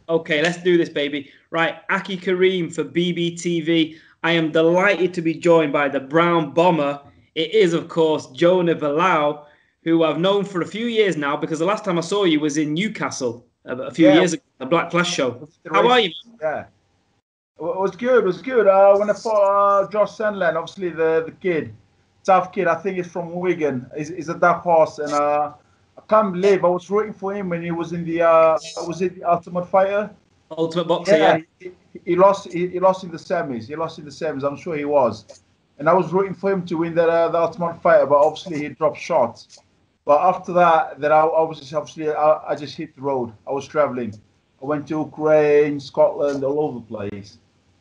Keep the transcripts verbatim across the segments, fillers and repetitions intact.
Okay, let's do this, baby. Right, Aki Kareem for B B T V. I am delighted to be joined by the Brown Bomber. It is, of course, Jonah Bilal, who I've known for a few years now because the last time I saw you was in Newcastle a, a few Yeah, years ago, the Black Flash show. with the How are race. you? Yeah, it was good. It was good. Uh, when I fought uh, Josh Sandland, obviously the the kid, tough kid. I think he's from Wigan. He's, he's a dark horse, and uh, I can't believe I was rooting for him when he was in the uh, was it the Ultimate Fighter? Ultimate Boxer, Yeah, yeah. he, he lost. He, he lost in the semis. He lost in the semis. I'm sure he was, and I was rooting for him to win that uh, the Ultimate Fighter, but obviously he dropped short. But after that, that I, I was just obviously I, I just hit the road. I was traveling. I went to Ukraine, Scotland, all over the place.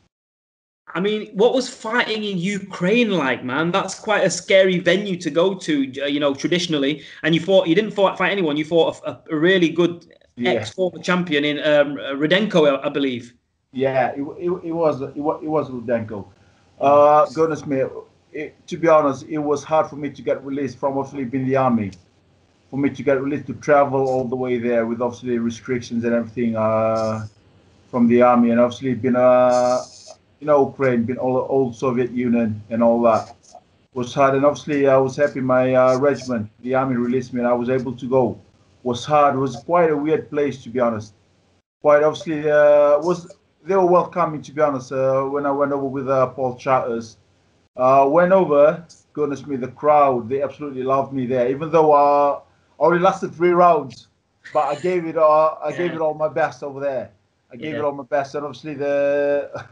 I mean, what was fighting in Ukraine like, man? That's quite a scary venue to go to, uh, you know, traditionally. And you fought, you didn't fight, fight anyone. You fought a, a really good Yeah, ex-former champion in um, Rudenko, I, I believe. yeah. It, it, it was it was it was Rudenko. Mm. Uh, goodness me. It, to be honest, it was hard for me to get released from obviously being in the army. For me to get released to travel all the way there with obviously restrictions and everything uh, from the army, and obviously been uh, you know Ukraine, been all old Soviet Union and all that was hard. And obviously I was happy my uh, regiment, the army released me, and I was able to go. Was hard. It was quite a weird place to be honest. Quite obviously uh, was they were welcoming to be honest. Uh, when I went over with uh, Paul Charters, uh, went over. Goodness me, the crowd they absolutely loved me there. Even though uh, I only lasted three rounds, but I gave it uh, I gave Yeah, it all my best over there. I gave it yeah. all my best, and obviously the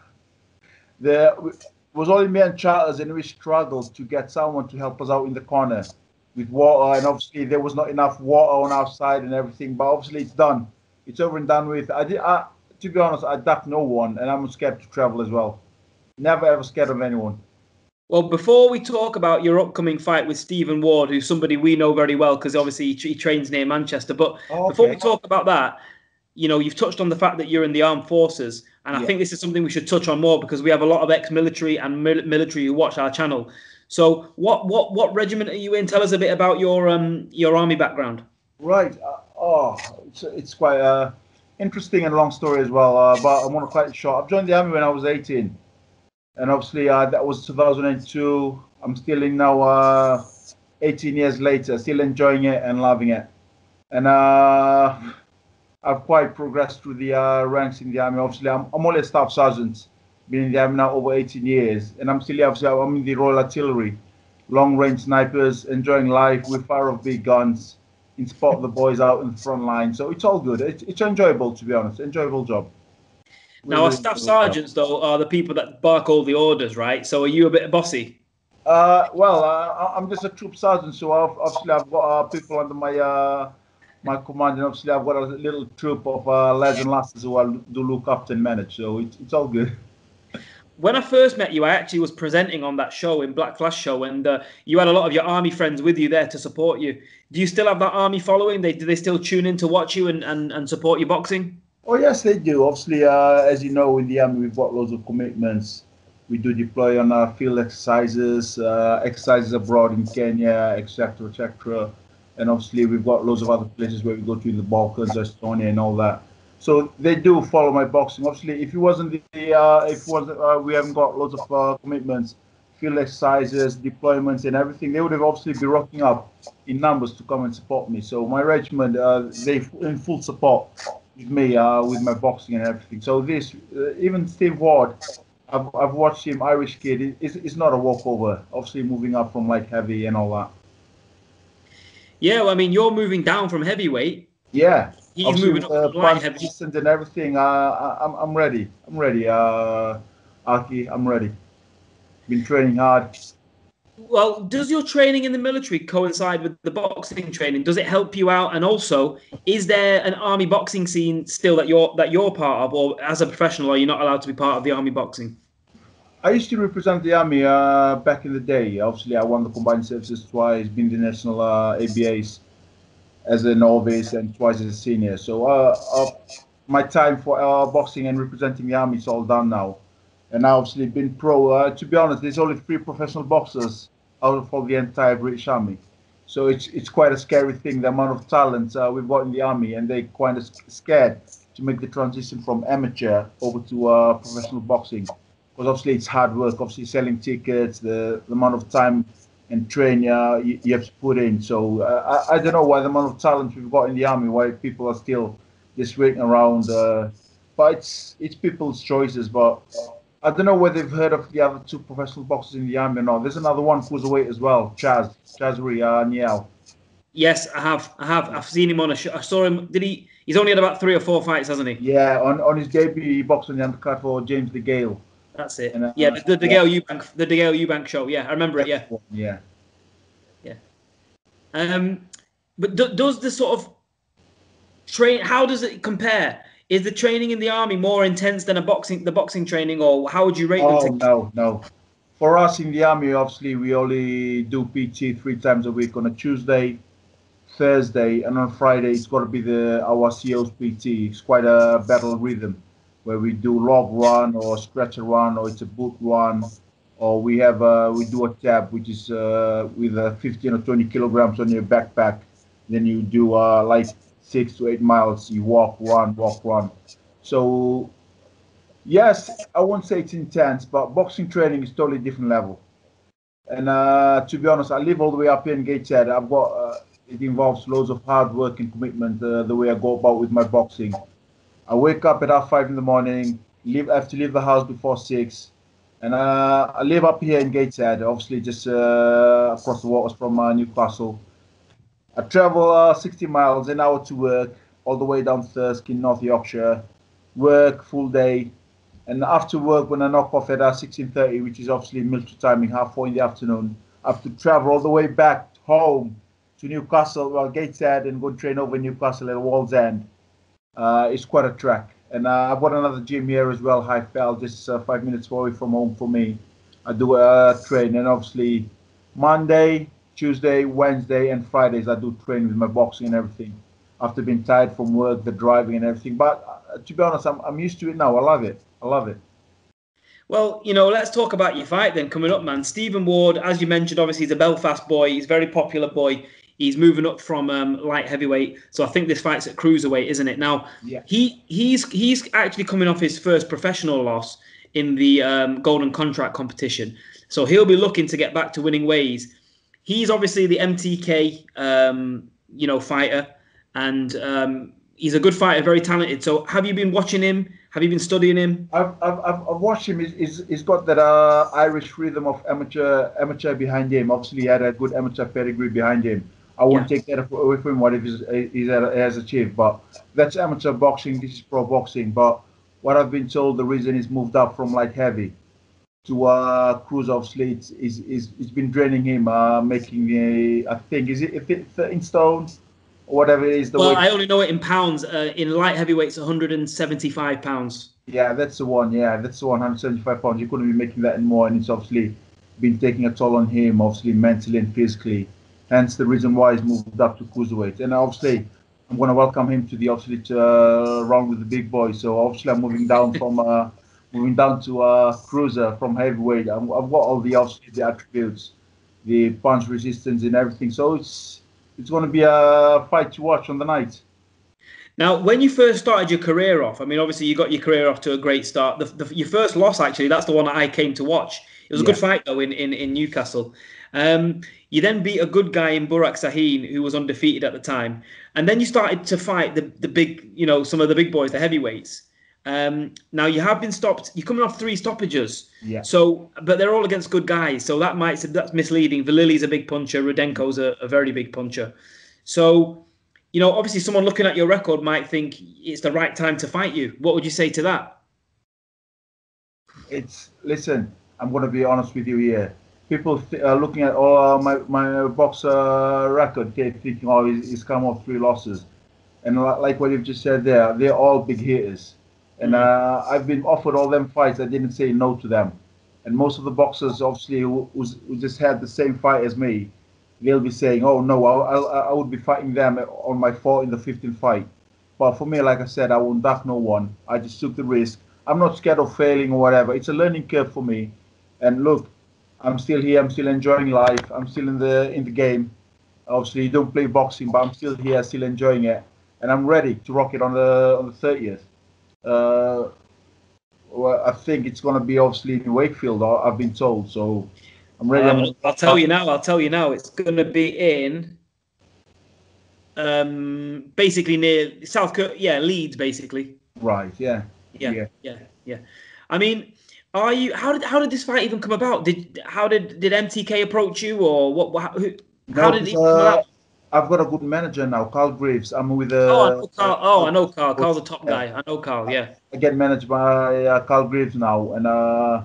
the it was only me and Charters, and we struggled to get someone to help us out in the corner with water. And obviously there was not enough water on our side and everything. But obviously it's done. It's over and done with. I did. I, to be honest, I duck no one, and I'm scared to travel as well. Never ever scared of anyone. Well, before we talk about your upcoming fight with Stephen Ward, who's somebody we know very well because obviously he, he trains near Manchester, but Oh, before we okay. talk about that, you know, you've touched on the fact that you're in the armed forces, and I Yeah. think this is something we should touch on more because we have a lot of ex-military and mil- military who watch our channel. So, what what what regiment are you in? Tell us a bit about your um your army background. Right. Uh, oh, it's it's quite uh interesting and long story as well. Uh, but I want to cut it short. I've joined the army when I was eighteen, and obviously uh, that was two thousand two. I'm still in now. Uh, eighteen years later, still enjoying it and loving it. And uh, I've quite progressed through the uh, ranks in the army. Obviously, I'm, I'm only a staff sergeant, been in the army now over eighteen years, and I'm still obviously I'm in the Royal Artillery, long range snipers, enjoying life. We fire off big guns, and spot the boys out in the front line. So it's all good. It's, it's enjoyable to be honest. Enjoyable job. Now, our Really staff enjoyable job. sergeants though are the people that bark all the orders, right? So, are you a bit bossy? Uh, well, uh, I'm just a troop sergeant, so I've, obviously I've got uh, people under my uh, my command, and obviously I've got a little troop of uh, lads and lasses who I do look after and manage. So it's it's all good. When I first met you, I actually was presenting on that show in Black Flash show, and uh, you had a lot of your army friends with you there to support you. Do you still have that army following? They do they still tune in to watch you and, and, and support your boxing? Oh yes, they do. Obviously, uh, as you know, in the army we've got loads of commitments. We do deploy on uh, field exercises, uh, exercises abroad in Kenya, et cetera, et cetera. And obviously, we've got loads of other places where we go to in the Balkans, Estonia, and all that. So they do follow my boxing. Obviously, if it wasn't the, uh, if it wasn't, uh, we haven't got loads of uh, commitments, field exercises, deployments, and everything. They would have obviously be rocking up in numbers to come and support me. So my regiment, uh, they in full support with me, uh, with my boxing and everything. So this, uh, even Steve Ward, I've, I've watched him, Irish kid. It's, it's not a walkover. Obviously, moving up from like heavy and all that. Yeah, well, I mean, you're moving down from heavyweight. Yeah, He's obviously moving with up the from light punch heavy. resistance and everything. Uh, I, I'm I'm ready. I'm ready. Uh, Aki, I'm ready. Been training hard. Well, does your training in the military coincide with the boxing training? Does it help you out? And also, is there an army boxing scene still that you're that you're part of, or as a professional, are you not allowed to be part of the army boxing? I used to represent the army uh, back in the day. Obviously, I won the combined services twice, been the national uh, A B As as a novice and twice as a senior. So uh, uh, my time for uh, boxing and representing the army is all done now. And I obviously been pro. Uh, to be honest, there's only three professional boxers out of all the entire British Army. So it's it's quite a scary thing, the amount of talent uh, we've got in the army, and they quite scared to make the transition from amateur over to uh, professional boxing. Because obviously it's hard work. Obviously selling tickets, the, the amount of time and train uh, you, you have to put in. So uh, I, I don't know why the amount of talent we've got in the army, why people are still just waiting around. Uh, but it's it's people's choices. But I don't know whether they've heard of the other two professional boxers in the army or not. There's another one cruiserweight as well, Chaz, Chazri uh, Niel. Yes, I have. I have. I've seen him on a show. I saw him. Did he? He's only had about three or four fights, hasn't he? Yeah, on, on his debut, he boxed on the undercard for James DeGale. That's it. And, uh, yeah, the, the DeGale Eubank, the DeGale Eubank show. Yeah, I remember it. Yeah. Yeah. Yeah. Um, but do, does the sort of train? How does it compare? Is the training in the army more intense than a boxing, the boxing training, or how would you rate oh, them? To- no, no. For us in the army, obviously, we only do P T three times a week on a Tuesday, Thursday, and on Friday it's got to be the our C O's P T. It's quite a battle rhythm, where we do log run or stretcher run, or it's a boot run, or we have uh, we do a tab, which is uh, with uh, fifteen or twenty kilograms on your backpack. Then you do uh, like six to eight miles. You walk, run, walk, run. So yes, I won't say it's intense, but boxing training is totally different level. And uh, to be honest, I live all the way up here in Gateshead. I've got uh, it involves loads of hard work and commitment. Uh, the way I go about with my boxing. I wake up at half five in the morning, leave, I have to leave the house before six, and uh, I live up here in Gateshead, obviously just uh, across the waters from uh, Newcastle. I travel uh, sixty miles an hour to work, all the way down to Thirsk in North Yorkshire, work full day, and after work when I knock off at uh, sixteen thirty, which is obviously military timing, half four in the afternoon, I have to travel all the way back home to Newcastle, well, Gateshead, and go train over in Newcastle at Wallsend. Uh, it's quite a trek, and uh, I've got another gym here as well, Highfell, just uh, five minutes away from home for me. I do a train, and obviously Monday, Tuesday, Wednesday, and Fridays I do train with my boxing and everything. After being tired from work, the driving and everything, but uh, to be honest, I'm I'm used to it now. I love it. I love it. Well, you know, let's talk about your fight then coming up, man. Stephen Ward, as you mentioned, obviously he's a Belfast boy. He's a very popular boy. He's moving up from um, light heavyweight, so I think this fight's at cruiserweight, isn't it? Now, yeah. he he's he's actually coming off his first professional loss in the um, Golden Contract competition, so he'll be looking to get back to winning ways. He's obviously the M T K, um, you know, fighter, and um, he's a good fighter, very talented. So, have you been watching him? Have you been studying him? I've I've, I've watched him. He's, he's, he's got that uh, Irish rhythm of amateur amateur behind him. Obviously, he had a good amateur pedigree behind him. I won't yeah. take that away from him, what he's, he's has achieved, but that's amateur boxing, this is pro boxing. But what I've been told, the reason he's moved up from light heavy to uh, cruise, obviously, it's, it's, it's, it's been draining him, uh, making a, I think, is it, if it's in stone or whatever it is? The well, weight. I only know it in pounds. Uh, in light heavyweight, it's one hundred seventy-five pounds. Yeah, that's the one. Yeah, that's the one, one hundred seventy-five pounds. You couldn't be making that anymore, and it's obviously been taking a toll on him, obviously mentally and physically. Hence the reason why he's moved up to cruiserweight. And obviously, I'm going to welcome him to the obviously to, uh, round with the big boys. So obviously, I'm moving down from uh, moving down to uh, cruiser from heavyweight. I'm, I've got all the obviously the attributes, the punch resistance and everything. So it's it's going to be a fight to watch on the night. Now, when you first started your career off, I mean, obviously you got your career off to a great start. The, the, your first loss, actually, that's the one that I came to watch. It was a yeah. good fight though in in, in Newcastle. Um, you then beat a good guy in Burak Sahin, who was undefeated at the time. And then you started to fight the, the big, you know, some of the big boys, the heavyweights. Um, now, you have been stopped. You're coming off three stoppages. Yeah. So, but they're all against good guys. So that might, that's misleading. Vallili's a big puncher. Rudenko's a, a very big puncher. So, you know, obviously someone looking at your record might think it's the right time to fight you. What would you say to that? It's, listen, I'm going to be honest with you here. People th- are looking at oh, my my boxer record, okay, thinking, oh, he's, he's come off three losses, and like what you've just said there, they're all big hitters, and uh, I've been offered all them fights. I didn't say no to them, and most of the boxers, obviously, who, who just had the same fight as me, they'll be saying, oh no, I, I I would be fighting them on my fourth in the fifteenth fight. But for me, like I said, I won't duck no one. I just took the risk. I'm not scared of failing or whatever. It's a learning curve for me, and look. I'm still here. I'm still enjoying life. I'm still in the in the game. Obviously, you don't play boxing, but I'm still here, still enjoying it. and I'm ready to rock it on the on the thirtieth. Uh, well, I think it's going to be obviously in Wakefield. I- I've been told, so I'm ready. I'll, I'm have a- I'll tell you now. I'll tell you now. It's going to be in um, basically near South, Cur- yeah, Leeds, basically. right. Yeah, Yeah, yeah. yeah, yeah. I mean, are you? How did how did this fight even come about? Did how did did M T K approach you, or what? what who, how No, did because it come uh, about? I've got a good manager now, Carl Graves. I'm with Oh, I uh, know uh, Carl. Oh, I Carl know Carl. Carl's Graves. a top Yeah. guy. I know Carl. Yeah. I get managed by uh, Carl Graves now, and uh,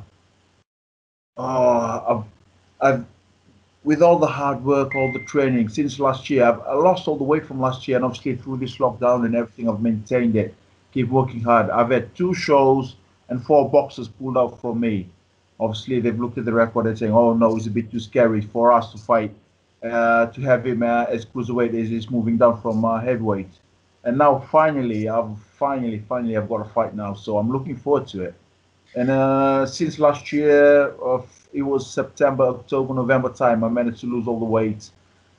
oh, I've, I've with all the hard work, all the training since last year, I've I lost all the weight from last year, and obviously through this lockdown and everything, I've maintained it. Keep working hard. I've had two shows and four boxers pulled out from me. Obviously, they've looked at the record and saying, "Oh no, it's a bit too scary for us to fight, uh, to have him uh, as cruiserweight as he's moving down from uh, heavyweight." And now, finally, I've finally, finally, I've got a fight now, so I'm looking forward to it. And uh, since last year, uh, it was September, October, November time, I managed to lose all the weight.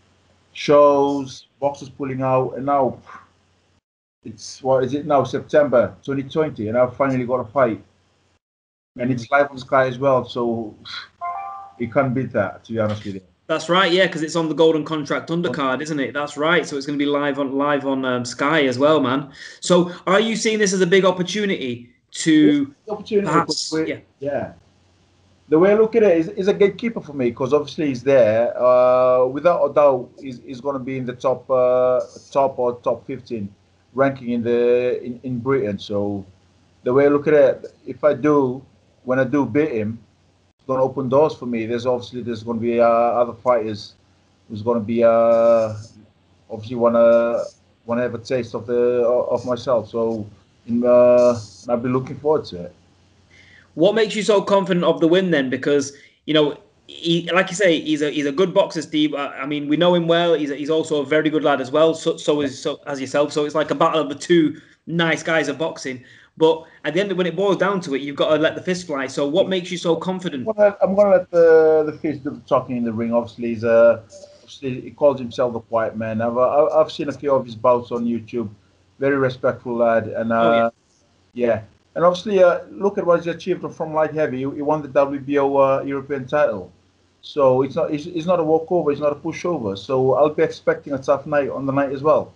Shows, boxers pulling out, and now it's what is it now? September twenty twenty, and I've finally got a fight, and it's live on Sky as well. So you can't beat that, to be honest with you. That's right, yeah, because it's on the Golden Contract undercard, isn't it? That's right. So it's going to be live on live on um, Sky as well, man. So are you seeing this as a big opportunity It's to the opportunity, because perhaps, we, yeah, yeah. The way I look at it is, is a gatekeeper for me, because obviously he's there. Uh, without a doubt, he's, he's going to be in the top, uh, top or top fifteen ranking in the in, in Britain. So the way I look at it, if I do, when I do beat him, it's going to open doors for me. There's obviously there's going to be uh, other fighters who's going to be uh, obviously want to want to have a taste of the of myself. So in, uh, I'll be looking forward to it. what makes you so confident of the win then? Because you know, he, like you say, he's a he's a good boxer, Steve. I, I mean, we know him well. He's a, he's also a very good lad as well. So so is so as yourself. So it's like a battle of the two nice guys of boxing. But at the end, when it boils down to it, you've got to let the fist fly. So what makes you so confident? I'm gonna, I'm gonna let the the fish do the talking in the ring. Obviously, he's a obviously he calls himself the quiet man. I've uh, I've seen a few of his bouts on YouTube. Very respectful lad, and Oh yeah. uh, yeah, and obviously uh, look at what he's achieved from light heavy. He, he won the W B O uh, European title, so it's not it's, it's not a walkover. It's not a pushover. So I'll be expecting a tough night on the night as well.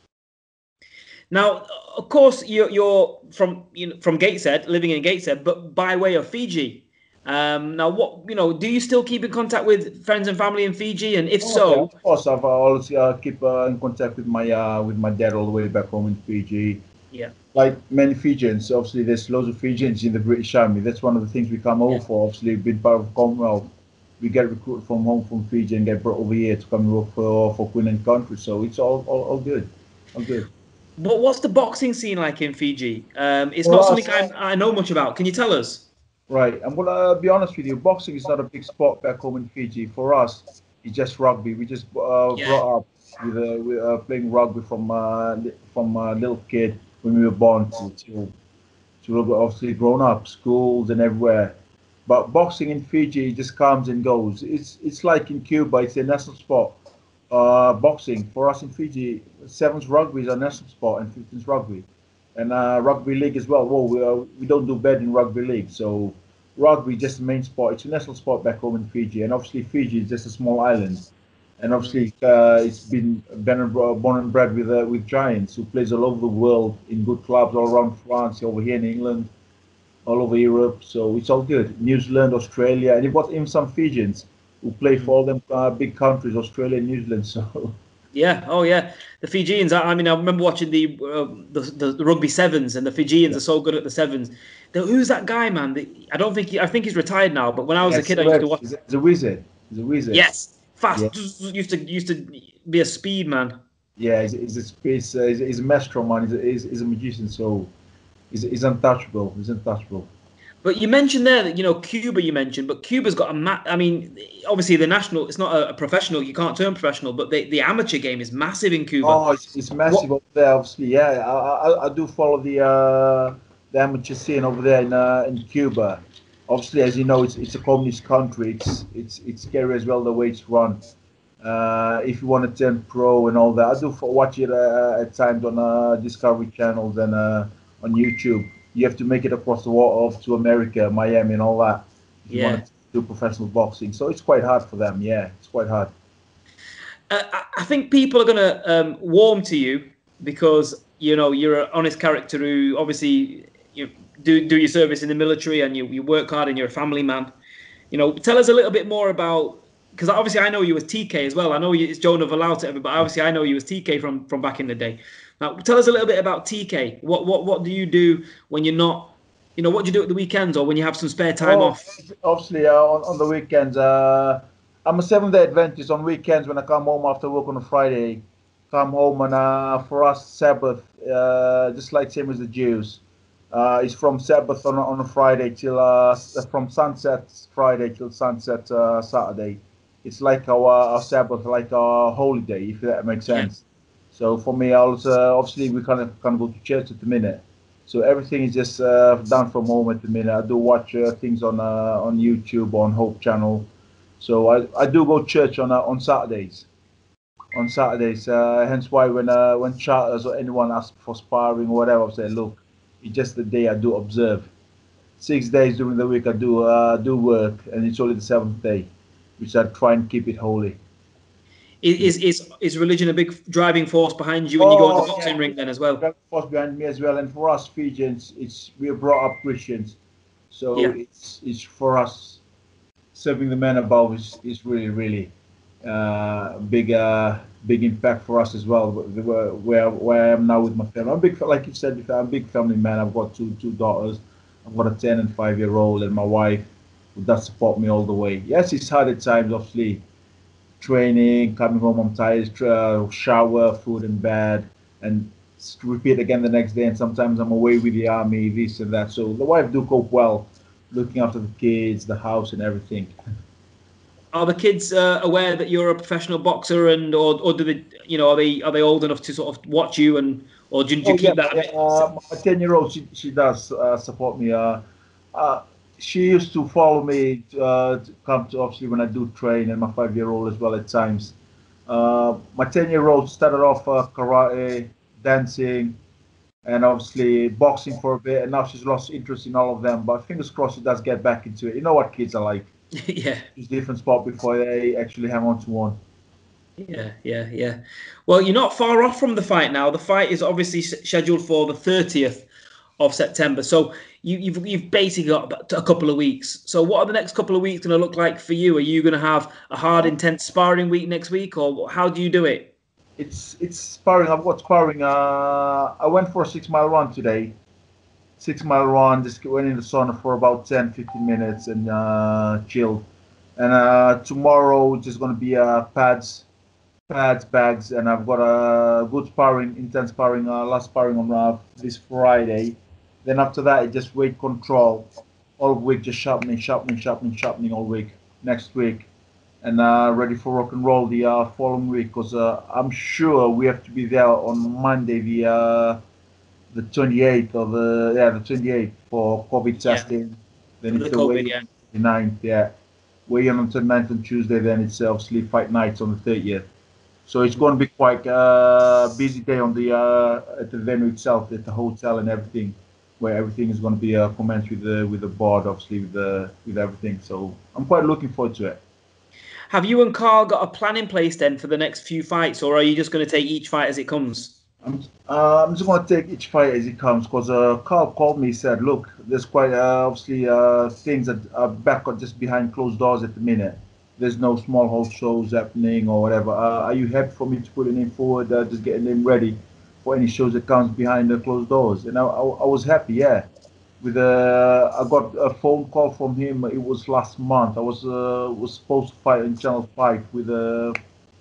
Now, of course, you're, you're from you know, from Gateshead, living in Gateshead, but by way of Fiji. Um, now, what you know, do you still keep in contact with friends and family in Fiji? And if Oh, yeah, so, of course, I've uh, always uh, keep uh, in contact with my uh, with my dad all the way back home in Fiji. yeah, Like many Fijians, obviously there's loads of Fijians in the British Army. That's one of the things we come over yeah. for. Obviously, being part of Commonwealth, we get recruited from home from Fiji and get brought over here to come and work for for Queen and Country. So it's all, all all good, all good. But what's the boxing scene like in Fiji? Um, it's For not something us, I, I know much about. Can you tell us? right, I'm gonna be honest with you. Boxing is not a big sport back home in Fiji. For us, it's just rugby. We just uh, Yeah. brought up with, uh, with uh, playing rugby from uh, li- from a little kid when we were born to, to to obviously grown up, schools and everywhere. But boxing in Fiji just comes and goes. It's it's like in Cuba, it's a national sport. Uh, boxing for us in Fiji, sevens rugby is our national sport and fifteen's rugby, and uh, rugby league as well. Well, we, uh, we don't do bad in rugby league, so rugby is just the main sport. It's a national sport back home in Fiji, and obviously Fiji is just a small island, and Mm. obviously uh, it's been been and bro- born and bred with uh, with giants who plays all over the world in good clubs all around France, over here in England, all over Europe. So it's all good. New Zealand, Australia, and you've got even some Fijians who play for all them uh, big countries, Australia and New Zealand. So Yeah. Oh, yeah. The Fijians. I, I mean, I remember watching the, uh, the, the the rugby sevens, and the Fijians yeah, are so good at the sevens. The, who's that guy, man? The, I don't think he, I think he's retired now. But when I was a yes, kid, I used to correct. watch. He's a, he's a wizard. He's a wizard. Yes, Yeah, fast. Used to used to be a speed man. yeah. He's, he's a space. Uh, he's, he's a maestro man. He's a, he's, he's a magician. So he's, he's untouchable. He's untouchable. But you mentioned there that you know Cuba. You mentioned, but Cuba's got a ma- I mean, obviously the national. It's not a, a professional. You can't turn professional, but the, the amateur game is massive in Cuba. Oh, it's, it's What? massive over there. Obviously, yeah. I, I, I do follow the uh, the amateur scene over there in uh, in Cuba. Obviously, as you know, it's it's a communist country. It's it's it's scary as well the way it's run. Uh, if you want to turn pro and all that, I do for watch it uh, at times on uh, Discovery channels and uh, on YouTube. You have to make it across the water off to America, Miami, and all that if you Yeah. want to do professional boxing. So it's quite hard for them. Yeah, it's quite hard. Uh, I I think people are going to um, warm to you because you know you're an honest character who obviously you do do your service in the military and you, you work hard and you're a family man. You know, tell us a little bit more about because obviously I know you as T K as well. I know you, it's Jonah Valau to everybody, but obviously I know you as T K from from back in the day. Now, tell us a little bit about T K. What what what do you do when you're not? You know, what do you do at the weekends or when you have some spare time Oh, off? obviously uh, on, on the weekends. Uh, I'm a seven day Adventist. On weekends, when I come home after work on a Friday, come home and uh, for us Sabbath, uh, just like same as the Jews, uh, it's from Sabbath on, a- on a Friday till uh, s- from sunset Friday till sunset uh, Saturday. It's like our, our Sabbath, like our holiday, if that makes Yeah. sense. So for me, I was uh, obviously we kind of kind of go to church at the minute. So everything is just uh, done from home at the minute. I do watch uh, things on uh, on YouTube on Hope Channel. So I, I do go to church on uh, on Saturdays. On Saturdays, uh, hence why when uh, when charters or anyone asks for sparring or whatever, I say, look, it's just the day I do observe. Six days during the week I do uh, do work, and it's only the seventh day, which I try and keep it holy. Is is is religion a big driving force behind you when you go in the Oh boxing yeah, ring then as well? driving force behind me as well. And for us Fijians, it's we're brought up Christians, so Yeah. it's it's for us serving the man above is, is really really uh, big uh, big impact for us as well. Where, where where I am now with my family, I'm big like you said before. I'm a big family man. I've got two two daughters. I've got a ten and five year old, and my wife who does support me all the way. Yes, it's hard at times, obviously. Training, coming home, I'm tired. Uh, shower, food in bed, and repeat again the next day. And sometimes I'm away with the army, this and that. So the wife do cope well, looking after the kids, the house, and everything. Are the kids uh, aware that you're a professional boxer, and or or do they, you know, are they are they old enough to sort of watch you, and or do, do Oh you yeah, keep that a yeah. bit? Uh, my ten-year-old, she she does uh, support me. Uh, uh, she used to follow me uh, to come to obviously when I do train, and my five-year-old as well at times. Uh, my ten-year-old started off uh, karate, dancing, and obviously boxing for a bit, and now she's lost interest in all of them. But fingers crossed she does get back into it. You know what kids are like. Yeah, Choose different sport before they actually hang on to one. yeah, yeah, yeah. Well, you're not far off from the fight now. The fight is obviously s- scheduled for the thirtieth of September. So you, you've you've basically got about a couple of weeks. So what are the next couple of weeks going to look like for you? Are you going to have a hard, intense sparring week next week, or how do you do it? It's it's sparring. I've got sparring. Uh, I went for a six mile run today. Six mile run. Just went in the sauna for about ten, fifteen minutes and uh, chilled. And uh, tomorrow it's just gonna be uh, pads, pads, bags, and I've got a good sparring, intense sparring. Uh, last sparring on uh, this Friday. Then after that, it just weight control all week, just sharpening, sharpening, sharpening, sharpening all week. Next week, and uh, ready for rock and roll the uh, following week because uh, I'm sure we have to be there on Monday, the uh, the twenty-eighth of the yeah the twenty-eighth for COVID Yeah, testing. Then for it's the the COVID. weigh-in Yeah. on the twenty-ninth, yeah. Weigh-in on the twenty-ninth on Tuesday. Then it's obviously fight nights on the thirtieth. So it's going to be quite a uh, busy day on the uh, at the venue itself, at the hotel and everything, where everything is going to be uh, commenced with the with the board, obviously with the with everything. So I'm quite looking forward to it. Have you and Carl got a plan in place then for the next few fights, or are you just going to take each fight as it comes? I'm, uh, I'm just going to take each fight as it comes because uh, Carl called me, said, look, there's quite uh, obviously uh, things that are back or just behind closed doors at the minute. There's no small hall shows happening or whatever. Uh, are you happy for me to put a name forward, uh, just getting them ready for any shows that comes behind the closed doors? And I, I, I was happy, yeah. With uh, I got a phone call from him. It was last month. I was uh, was supposed to fight in Channel Five with uh,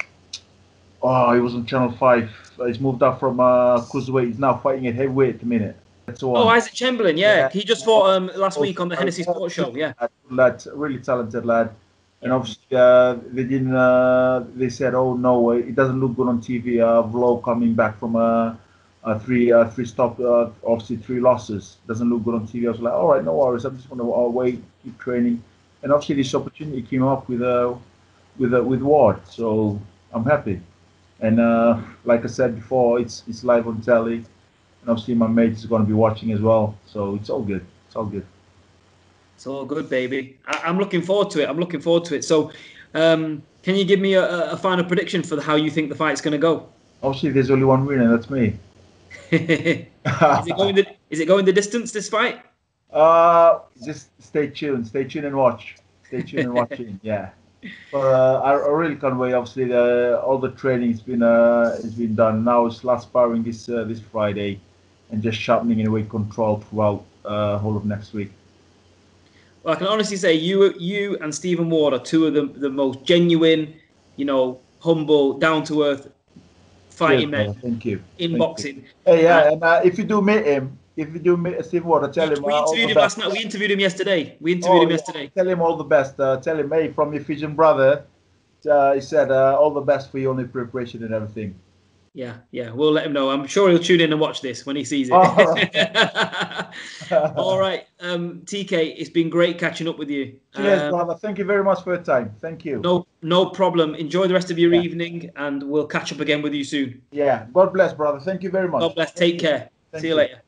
Oh, he was on Channel Five. Uh, He's moved up from uh, cruiserweight. He's now fighting at heavyweight at the minute. That's the Oh, one. Isaac Chamberlain, yeah, Yeah. he just fought um last week Also, on the uh, Hennessy yeah, Sports good Show. Yeah, lad, good lad, really talented lad. And yeah, obviously, uh, they didn't. Uh, they said, "Oh no, uh, it doesn't look good on T V." Uh, Vlog coming back from a, a three, uh, three stop, uh, obviously three losses. Doesn't look good on T V. I was like, "All right, no worries. I'm just going to uh, wait, keep training." And obviously, this opportunity came up with uh, with uh, with Ward. So I'm happy. And uh, like I said before, it's it's live on telly, and obviously my mate is going to be watching as well. So it's all good. It's all good. It's all good, baby. I, I'm looking forward to it. I'm looking forward to it. So, um, can you give me a, a final prediction for how you think the fight's going to go? Obviously, there's only one winner. That's me. is it going the Is it going the distance, this fight? Uh, just stay tuned. Stay tuned and watch. Stay tuned and watching. Yeah. But uh, I, I really can't wait. Obviously, the, all the training's been uh, has been done. Now it's last sparring this uh, this Friday, and just sharpening in weight control throughout uh, whole of next week. Well, I can honestly say you you and Stephen Ward are two of the the most genuine, you know, humble, down to earth fighting Cheers, men. Thank you. In Thank boxing. You. Hey, yeah, uh, and uh, if you do meet him, if you do meet Steve Ward, tell him. We uh, interviewed him last night. We interviewed him yesterday. We interviewed oh, him yeah. yesterday. Tell him all the best. Uh, tell him, hey, from your Fijian brother. Uh, he said uh, all the best for your only preparation and everything. Yeah, yeah, we'll let him know. I'm sure he'll tune in and watch this when he sees it. Oh, all right. All right, um, T K, it's been great catching up with you. Cheers, um, brother. Thank you very much for your time. Thank you. No, no problem. Enjoy the rest of your yeah. evening, and we'll catch up again with you soon. Yeah. God bless, brother. Thank you very much. God bless. Take care. Thank See you you. later.